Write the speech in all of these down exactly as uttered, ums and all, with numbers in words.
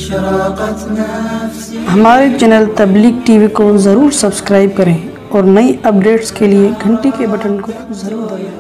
ہمارے چینل تبلیغ T V کو ضرور سبسکرائب کریں اور نئی اپڈیٹس کے لیے گھنٹی کے بٹن کو ضرور دبائیں۔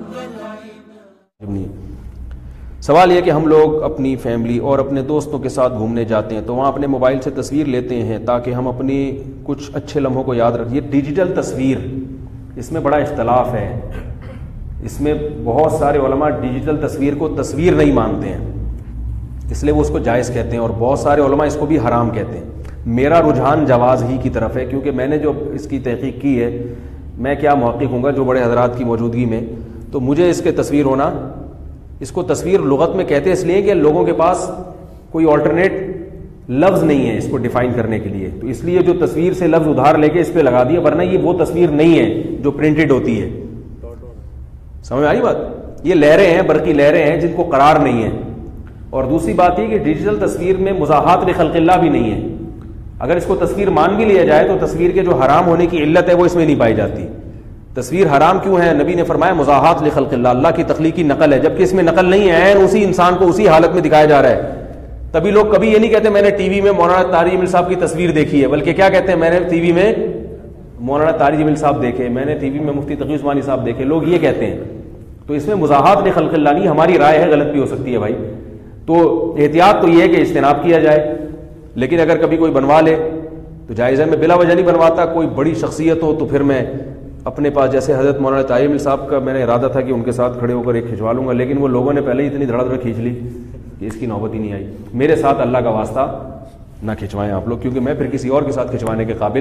سوال یہ کہ ہم لوگ اپنی فیملی اور اپنے دوستوں کے ساتھ گھومنے جاتے ہیں تو وہاں اپنے موبائل سے تصویر لیتے ہیں تاکہ ہم اپنی کچھ اچھے لمحوں کو یاد رکھیں۔ یہ ڈیجیٹل تصویر، اس میں بڑا اختلاف ہے۔ اس میں بہت سارے علماء ڈیجیٹل تصویر کو تصویر نہیں مانتے ہیں، اس لیے وہ اس کو جائز کہتے ہیں، اور بہت سارے علماء اس کو بھی حرام کہتے ہیں۔ میرا رجحان جواز ہی کی طرف ہے، کیونکہ میں نے جو اس کی تحقیق کی ہے، میں کیا محقق ہوں گا جو بڑے حضرات کی موجودگی میں، تو مجھے اس کے تصویر ہونا، اس کو تصویر لغت میں کہتے ہیں اس لیے کہ لوگوں کے پاس کوئی آلٹرنیٹ لفظ نہیں ہے اس کو ڈیفائن کرنے کے لیے، تو اس لیے جو تصویر سے لفظ ادھار لے کے اس پہ لگا دیا، ورنہ یہ وہ تصویر نہیں ہے جو پرنٹڈ ہوتی ہے۔ سمجھ میں آئی بات؟ یہ لہریں ہیں، برقی لہریں ہیں جن کو قرار نہیں ہے۔ اور دوسری بات یہ کہ ڈیجیٹل تصویر میں مزاحات لخلق اللہ بھی نہیں ہے۔ اگر اس کو تصویر مان بھی لیا جائے تو تصویر کے جو حرام ہونے کی علت ہے وہ اس میں نہیں پائی جاتی۔ تصویر حرام کیوں ہے؟ نبی نے فرمایا مزاحات لخلق اللہ، اللہ کی تخلیقی نقل ہے، جبکہ اس میں نقل نہیں ہے، عین اسی انسان کو اسی حالت میں دکھایا جا رہا ہے۔ تبھی لوگ کبھی یہ نہیں کہتے میں نے ٹی وی میں مولانا طارق جمیل صاحب کی تصویر دیکھی ہے، بلکہ کیا کہتے ہیں میں نے ٹی وی میں مولانا طارق جمیل صاحب دیکھے، میں نے ٹی وی میں مفتی تقی عثمانی صاحب دیکھے، لوگ یہ کہتے ہیں۔ تو اس میں مزاحات لخلق اللہ نہیں، ہماری رائے ہے، غلط بھی ہو سکتی ہے بھائی۔ تو احتیاط تو یہ ہے کہ اجتناب کیا جائے، لیکن اگر کبھی کوئی بنوا لے تو جائز ہے۔ میں بلا وجہ نہیں بنواتا، کوئی بڑی شخصیت ہو تو پھر میں اپنے پاس، جیسے حضرت مولانا طارق جمیل صاحب کا میں نے ارادہ تھا کہ ان کے ساتھ کھڑے ہو کر ایک کھنچوا لوں گا، لیکن وہ لوگوں نے پہلے ہی اتنی دھڑا دھڑ کھینچ لی کہ اس کی نوبت ہی نہیں آئی۔ میرے ساتھ اللہ کا واسطہ نہ کھنچوائیں آپ لوگ، کیونکہ میں پھر کسی اور کے ساتھ کھنچوانے کے قابل،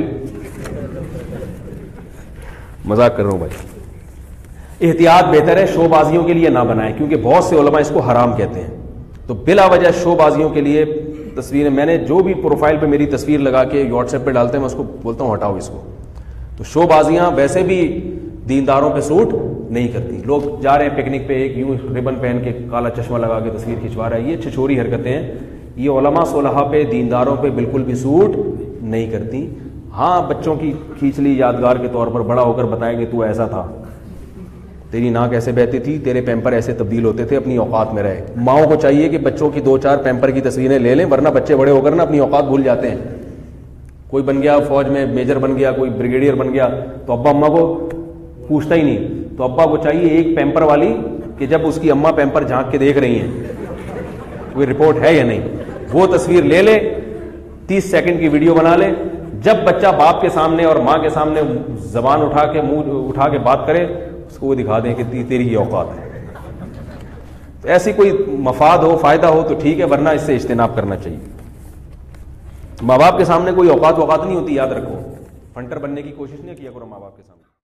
مذاق کر رہا ہوں بھائی۔ احتیاط بہتر ہے، شو بازیوں کے لیے نہ بنائیں، کیونکہ بہت سے علماء اس کو حرام کہتے ہیں۔ تو بلا وجہ شو بازیوں کے لیے تصویریں، میں نے جو بھی پروفائل پہ میری تصویر لگا کے واٹس ایپ پہ ڈالتے ہیں میں اس کو بولتا ہوں ہٹاؤ اس کو۔ تو شو بازیاں ویسے بھی دینداروں پہ سوٹ نہیں کرتی۔ لوگ جا رہے ہیں پکنک پہ، ایک یوں ربن پہن کے کالا چشمہ لگا کے تصویر کھنچوا رہا ہے، یہ چھچوری حرکتیں ہیں، یہ علماء صلحاء پہ، دینداروں پہ بالکل بھی سوٹ نہیں کرتی۔ ہاں بچوں کی کھینچ لی یادگار کے طور پر، بڑا ہو کر بتائیں گے تو ایسا تھا، تیری ناک ایسے بہتی تھی، تیرے پیمپر ایسے تبدیل ہوتے تھے، اپنی اوقات میں رہے۔ ماؤں کو چاہیے کہ بچوں کی دو چار پیمپر کی تصویریں لے لیں، ورنہ بچے بڑے ہو کر نا اپنی اوقات بھول جاتے ہیں۔ کوئی بن گیا فوج میں میجر بن گیا، کوئی بریگیڈیئر بن گیا، تو ابا اماں کو پوچھتا ہی نہیں، تو ابا کو چاہیے ایک پیمپر والی کہ جب اس کی اماں پیمپر جھانک کے دیکھ رہی ہیں کوئی رپورٹ ہے یا نہیں، وہ تصویر لے لے، تیس سیکنڈ کی ویڈیو بنا لے، جب بچہ باپ کے سامنے اور ماں کے سامنے زبان اٹھا کے منہ اٹھا کے بات کرے، اس کو وہ دکھا دیں کہ تیری یہ اوقات ہے۔ تو ایسی کوئی مفاد ہو، فائدہ ہو تو ٹھیک ہے، ورنہ اس سے اجتناب کرنا چاہیے۔ ماں باپ کے سامنے کوئی اوقات وقات نہیں ہوتی، یاد رکھو، فنٹر بننے کی کوشش نہیں کیا کرو ماں باپ کے سامنے۔